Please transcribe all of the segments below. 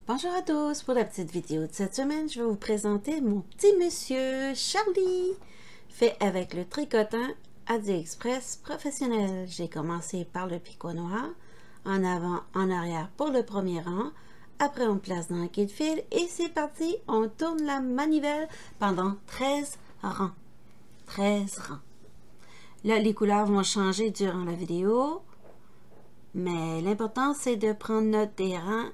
Bonjour à tous, pour la petite vidéo de cette semaine, je vais vous présenter mon petit monsieur Charlie, fait avec le tricotin AliExpress professionnel. J'ai commencé par le picot noir, en avant, en arrière pour le premier rang, après on place dans le quai de fil et c'est parti, on tourne la manivelle pendant 13 rangs. 13 rangs. Là, les couleurs vont changer durant la vidéo. Mais l'important, c'est de prendre note des rangs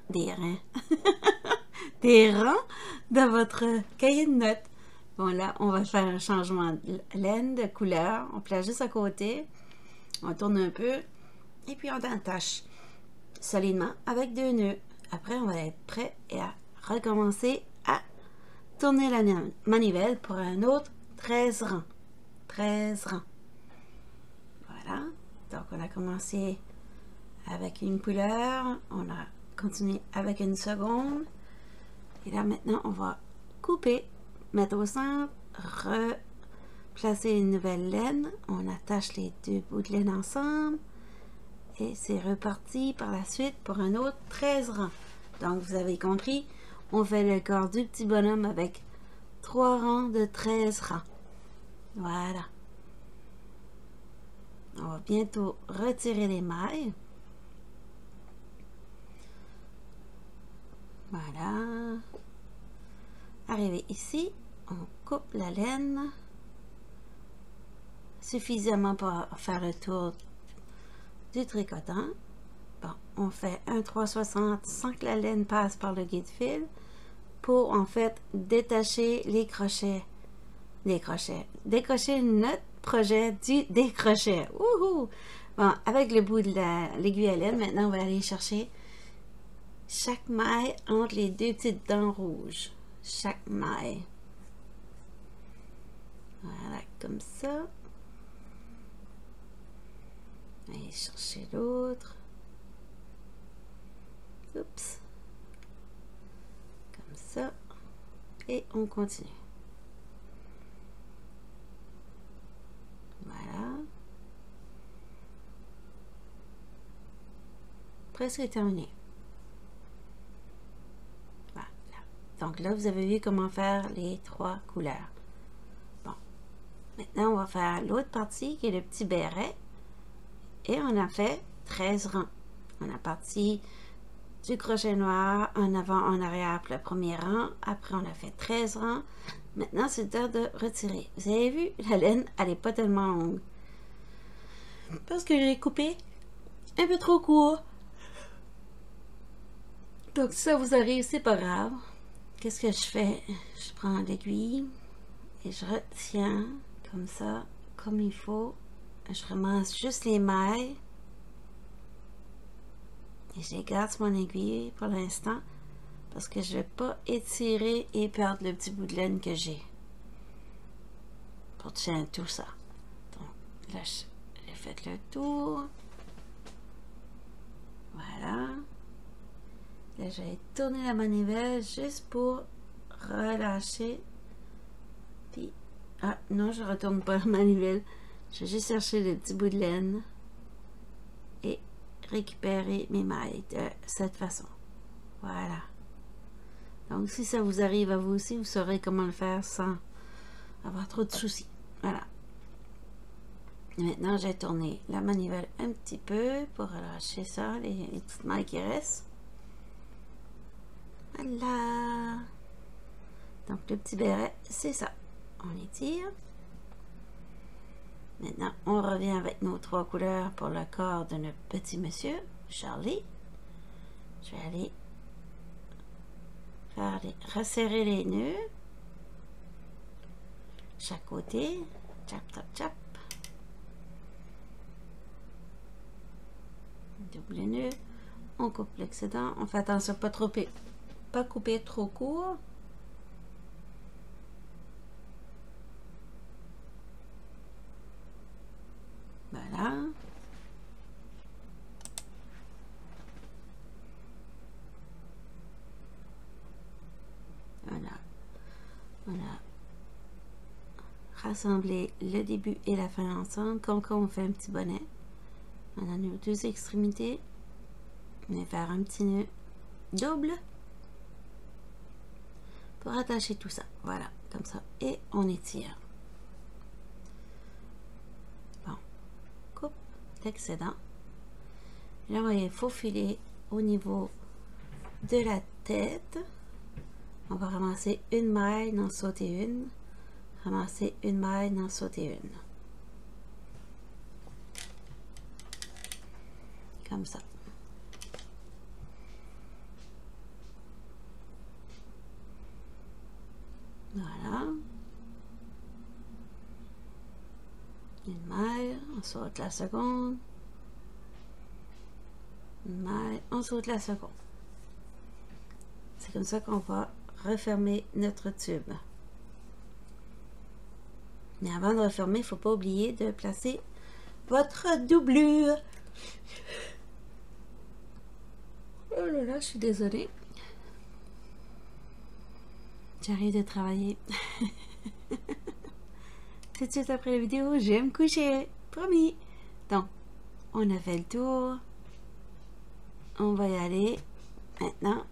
de votre cahier de notes. Bon, là, on va faire un changement de laine, de couleur. On place juste à côté. On tourne un peu. Et puis, on attache solidement avec 2 nœuds. Après, on va être prêt et à recommencer à tourner la manivelle pour un autre 13 rangs. 13 rangs. Voilà. Donc, on a commencé avec une couleur, on a continué avec une seconde, et là maintenant on va couper, mettre au centre, replacer une nouvelle laine, on attache les 2 bouts de laine ensemble, et c'est reparti par la suite pour un autre 13 rangs. Donc vous avez compris, on fait le corps du petit bonhomme avec 3 rangs de 13 rangs. Voilà. On va bientôt retirer les mailles. Voilà. Arrivé ici, on coupe la laine suffisamment pour faire le tour du tricotant. Bon, on fait un 360 sans que la laine passe par le guide-fil pour en fait détacher les crochets. Décrocher notre projet du décrochet. Wouhou! Bon, avec le bout de l'aiguille à laine, maintenant on va aller chercher chaque maille entre les 2 petites dents rouges. Chaque maille. Voilà, comme ça. Allez chercher l'autre. Oups. Comme ça. Et on continue. Voilà. Presque terminé. Donc là, vous avez vu comment faire les 3 couleurs. Bon. Maintenant, on va faire l'autre partie qui est le petit béret. Et on a fait 13 rangs. On a parti du crochet noir en avant, en arrière pour le premier rang. Après, on a fait 13 rangs. Maintenant, c'est l'heure de retirer. Vous avez vu, la laine, elle n'est pas tellement longue. Parce que j'ai coupé un peu trop court. Donc, si ça vous arrive, c'est pas grave. Qu'est-ce que je fais? Je prends l'aiguille et je retiens comme ça, comme il faut. Je ramasse juste les mailles et je garde mon aiguille pour l'instant parce que je ne vais pas étirer et perdre le petit bout de laine que j'ai pour tenir tout ça. Donc là, j'ai fait le tour. Voilà. Là, je vais tourner la manivelle juste pour relâcher. Puis, ah non, je ne retourne pas la manivelle. Je vais juste chercher le petit bout de laine et récupérer mes mailles de cette façon. Voilà. Donc, si ça vous arrive à vous aussi, vous saurez comment le faire sans avoir trop de soucis. Voilà. Et maintenant, j'ai tourné la manivelle un petit peu pour relâcher ça, les petites mailles qui restent. Voilà. Donc le petit béret, c'est ça. On étire. Maintenant, on revient avec nos 3 couleurs pour le corps de notre petit monsieur, Charlie. Je vais aller faire resserrer les nœuds. Chaque côté. Chap, chap, chap. Double nœud. On coupe l'excédent. On fait attention pas trop pas couper trop court. Voilà. Voilà. On a rassemblé le début et la fin ensemble, comme quand on fait un petit bonnet. On a nos 2 extrémités. On va faire un petit nœud double. pour attacher tout ça. Voilà, comme ça. Et on étire. Bon, coupe l'excédent. Là, on va y faufiler au niveau de la tête. On va ramasser une maille, en sauter une. Ramasser une maille, en sauter une. Comme ça. Voilà. Une maille, on saute la seconde. Une maille, on saute la seconde. C'est comme ça qu'on va refermer notre tube. Mais avant de refermer, il ne faut pas oublier de placer votre doublure. Oh là là, je suis désolée. J'arrive de travailler. Tout de suite après la vidéo, je vais me coucher. Promis. Donc, on a fait le tour. On va y aller maintenant.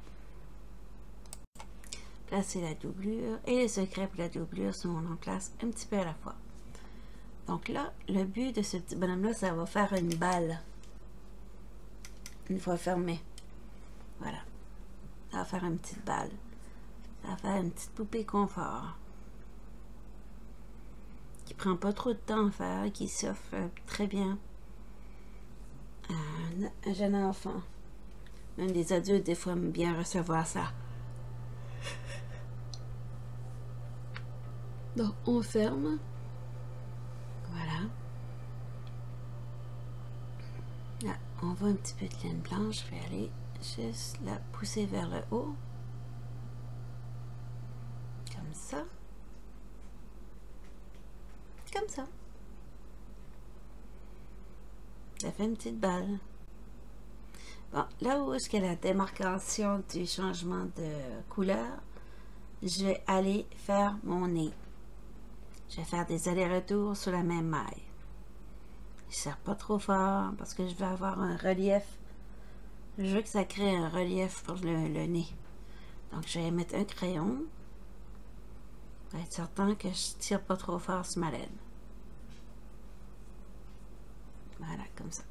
Placer la doublure. Et les secrets pour la doublure sont en place un petit peu à la fois. Donc là, le but de ce petit bonhomme-là, ça va faire une balle. Une fois fermé. Voilà. Ça va faire une petite balle. Ça va faire une petite poupée confort. Qui prend pas trop de temps à faire, qui s'offre très bien à un jeune enfant. Même des adultes, des fois, aiment bien recevoir ça. Donc, on ferme. Voilà. Là, on voit un petit peu de laine blanche. Je vais aller juste la pousser vers le haut. Comme ça. Comme ça. Ça fait une petite balle. Bon, là où est-ce qu'il y a la démarcation du changement de couleur, je vais aller faire mon nez. Je vais faire des allers-retours sur la même maille. Je ne serre pas trop fort parce que je veux avoir un relief. Je veux que ça crée un relief pour le nez. Donc, je vais mettre un crayon. Pour être certain que je ne tire pas trop fort sur ma laine. Voilà, comme ça.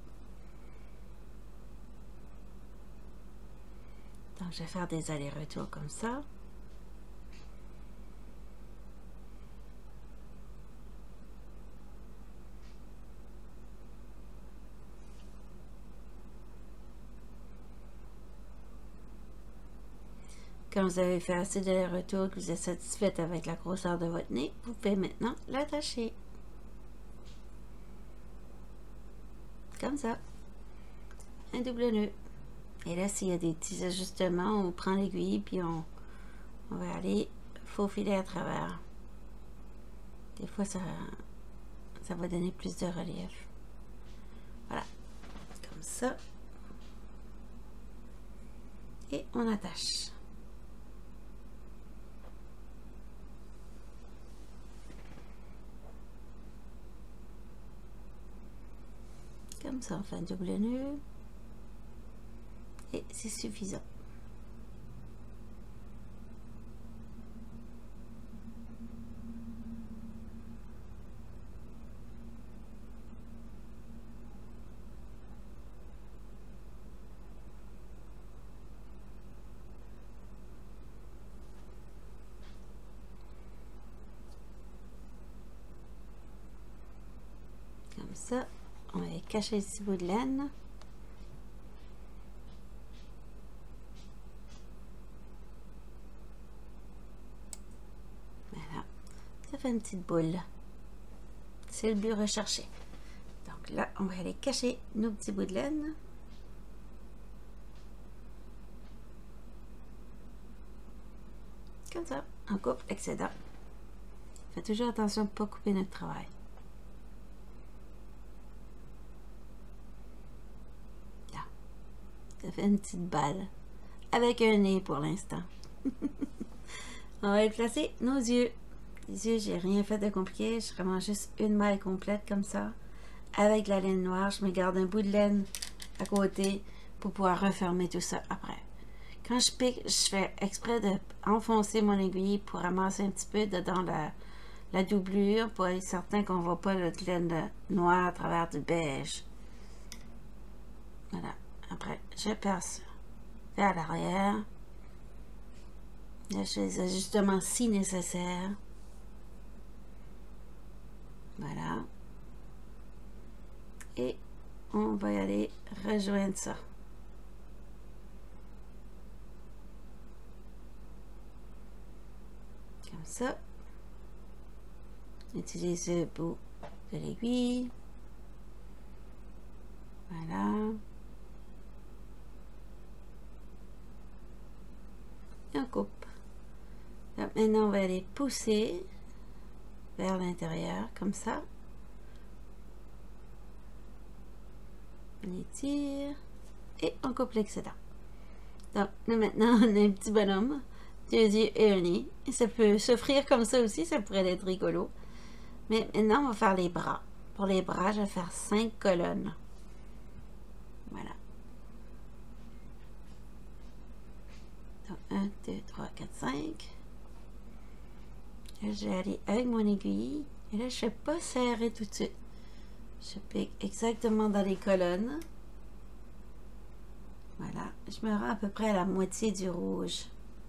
Donc, je vais faire des allers-retours comme ça. Quand vous avez fait assez d'allers-retours, que vous êtes satisfaite avec la grosseur de votre nez, vous pouvez maintenant l'attacher. Comme ça. Un double nœud. Et là, s'il y a des petits ajustements, on prend l'aiguille, puis on va aller faufiler à travers. Des fois, ça va donner plus de relief. Voilà. Comme ça. Et on attache. Comme ça, on fait un double nœud. Et c'est suffisant. Comme ça, on va cacher le petit bout de laine. Voilà, ça fait une petite boule. C'est le but recherché. Donc là, on va aller cacher nos petits bouts de laine. Comme ça, on coupe l'excédent. Faites toujours attention de ne pas couper notre travail. Là, ça fait une petite balle. Avec un nez pour l'instant. On va placer nos yeux. Les yeux, j'ai rien fait de compliqué. Je vraiment juste une maille complète comme ça. Avec la laine noire, je me garde un bout de laine à côté pour pouvoir refermer tout ça après. quand je pique, je fais exprès de enfoncer mon aiguille pour ramasser un petit peu dedans la doublure pour être certain qu'on ne voit pas le laine noir à travers du beige. Voilà. Après, je perce vers l'arrière. Là, je fais les ajustements si nécessaire. Voilà. Et on va y aller rejoindre ça. Comme ça. Utilise le bout de l'aiguille. Voilà. Et on coupe. Là, maintenant, on va aller pousser vers l'intérieur, comme ça. On étire et on coupe l'excédent. Donc, là, maintenant, on a un petit bonhomme, 2 yeux et un nez. Et ça peut s'offrir comme ça aussi, ça pourrait être rigolo. Mais maintenant, on va faire les bras. Pour les bras, je vais faire 5 colonnes. Voilà. Donc, 1, 2, 3, 4, 5. Là, je vais aller avec mon aiguille. Et là, je ne fais pas serrer tout de suite. Je pique exactement dans les colonnes. Voilà. Je me rends à peu près à la moitié du rouge.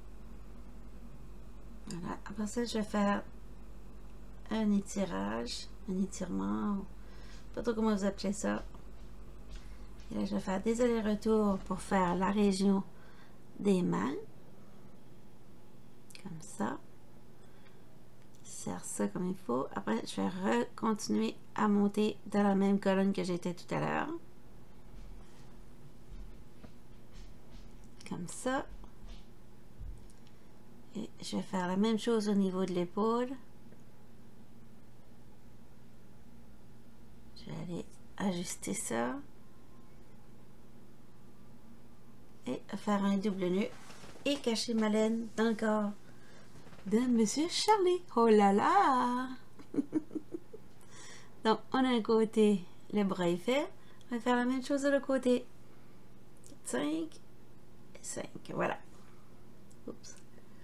Voilà. Après ça, je vais faire un étirage, un étirement, pas trop comment vous appelez ça. Et là, je vais faire des allers-retours pour faire la région des mains. Comme ça. Serre ça comme il faut. Après, je vais continuer à monter dans la même colonne que j'étais tout à l'heure. Comme ça. Et je vais faire la même chose au niveau de l'épaule. Je vais aller ajuster ça. Et faire un double nœud. Et cacher ma laine dans le corps de Monsieur Charlie. Oh là là! Donc, on a un côté, le bras est fait. On va faire la même chose de l'autre côté. 5 et 5. Voilà. Oups.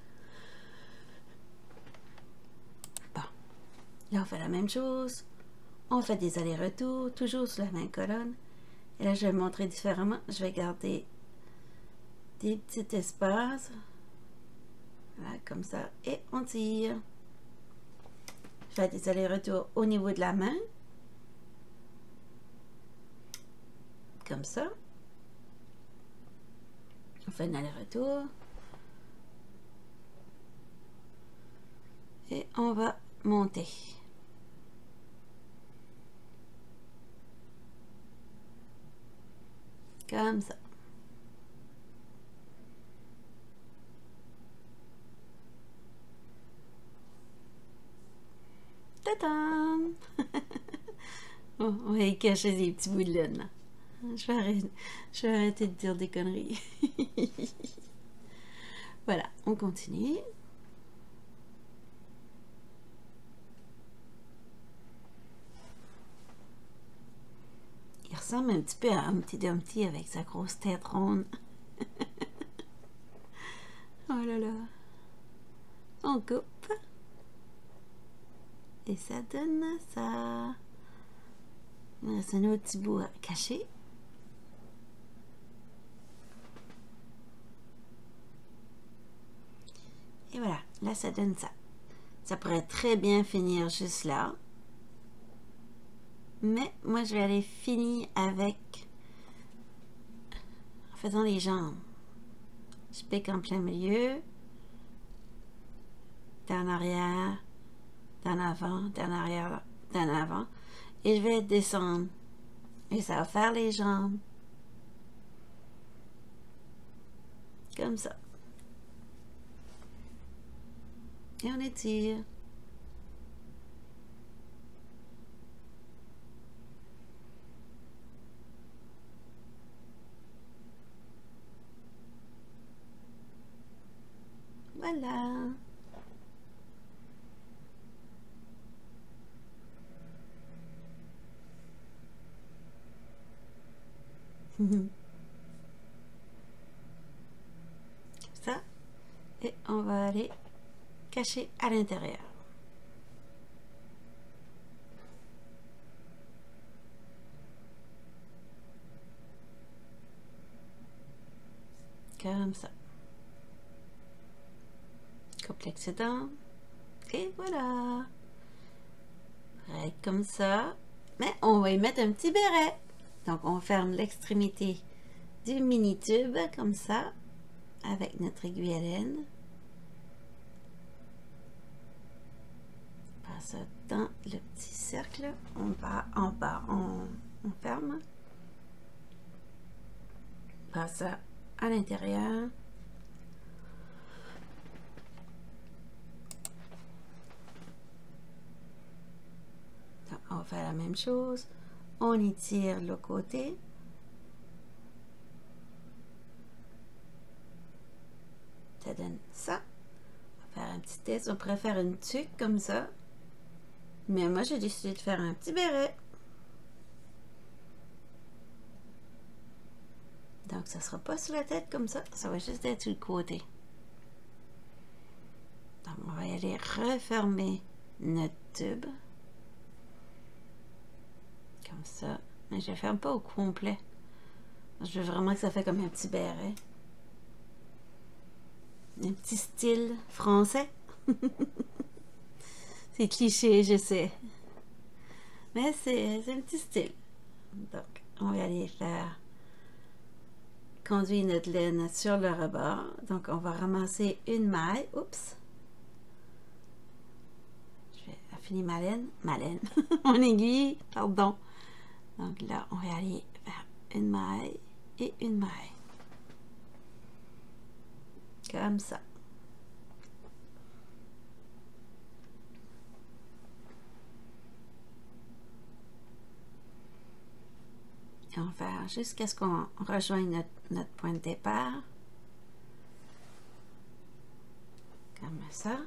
Bon. Là, on fait la même chose. On fait des allers-retours, toujours sur la même colonne. Et là, je vais montrer différemment. Je vais garder des petits espaces. Voilà, comme ça. Et on tire. Je fais des allers-retours au niveau de la main. Comme ça. On fait un aller-retour. Et on va monter. Comme ça. Tadam! Bon, on va y cacher des petits bouts de laine. Je vais arrêter de dire des conneries. Voilà, on continue. Il ressemble un petit peu à Humpty Dumpty avec sa grosse tête ronde. Oh là là. On coupe. Et ça donne ça. Il reste un autre petit bout à cacher. Et voilà, là ça donne ça. Ça pourrait très bien finir juste là. Mais moi je vais aller finir avec en faisant les jambes. Je pique en plein milieu, d'en arrière, d'en avant, d'en arrière, d'en avant. Et je vais descendre. Et ça va faire les jambes. Comme ça. Et on étire. Voilà. Et on va aller cacher à l'intérieur. Comme ça. Coupe l'excédent. Et voilà. Comme ça. Mais on va y mettre un petit béret. Donc on ferme l'extrémité du mini tube comme ça. Avec notre aiguille à laine. On passe ça dans le petit cercle. On ferme. On passe ça à l'intérieur. On va faire la même chose. On étire le côté. Ça donne ça. On va faire un petit test. On pourrait faire une tuque comme ça. Mais moi, j'ai décidé de faire un petit béret. Donc, ça ne sera pas sur la tête comme ça. Ça va juste être sur le côté. Donc, on va y aller refermer notre tube. Comme ça. Mais je ne ferme pas au complet. Je veux vraiment que ça fait comme un petit béret. Un petit style français. C'est cliché, je sais. Mais c'est un petit style. Donc, on va aller faire conduire notre laine sur le rebord. Donc, on va ramasser une maille. Oups. Je vais affiner ma laine. Mon aiguille, pardon. Donc là, on va aller faire une maille et une maille. Comme ça. Et on va faire jusqu'à ce qu'on rejoigne notre point de départ. Comme ça.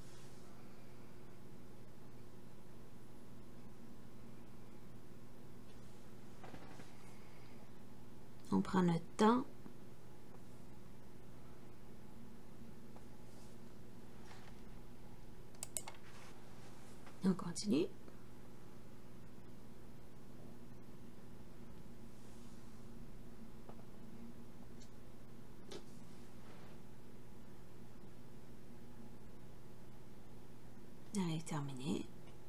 On prend notre temps. On continue. On est terminé.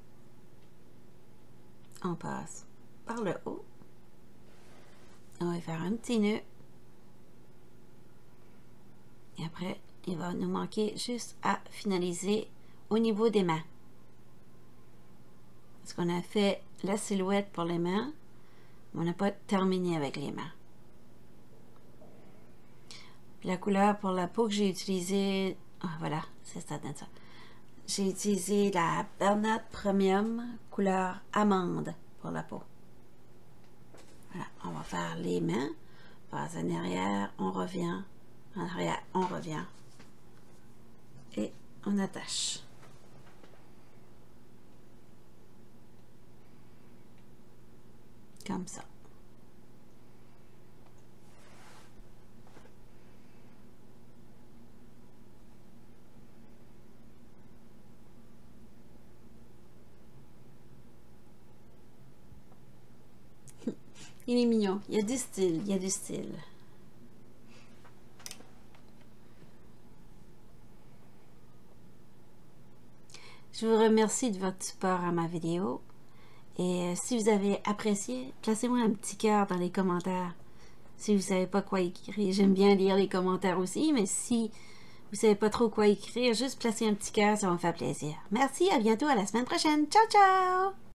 On passe par le haut. On va faire un petit nœud. Et après, il va nous manquer juste à finaliser au niveau des mains. Parce qu'on a fait la silhouette pour les mains, mais on n'a pas terminé avec les mains. La couleur pour la peau que j'ai utilisée, voilà, c'est ça, ça. J'ai utilisé la Bernat Premium couleur amande pour la peau. Voilà, on va faire les mains, on passe en arrière, on revient, en arrière, on revient et on attache. Comme ça. Il est mignon. Il y a du style. Il y a du style. Je vous remercie de votre support à ma vidéo. Et si vous avez apprécié, placez-moi un petit cœur dans les commentaires. Si vous ne savez pas quoi écrire, j'aime bien lire les commentaires aussi, mais si vous ne savez pas trop quoi écrire, juste placez un petit cœur, ça va me faire plaisir. Merci, à bientôt, à la semaine prochaine. Ciao, ciao!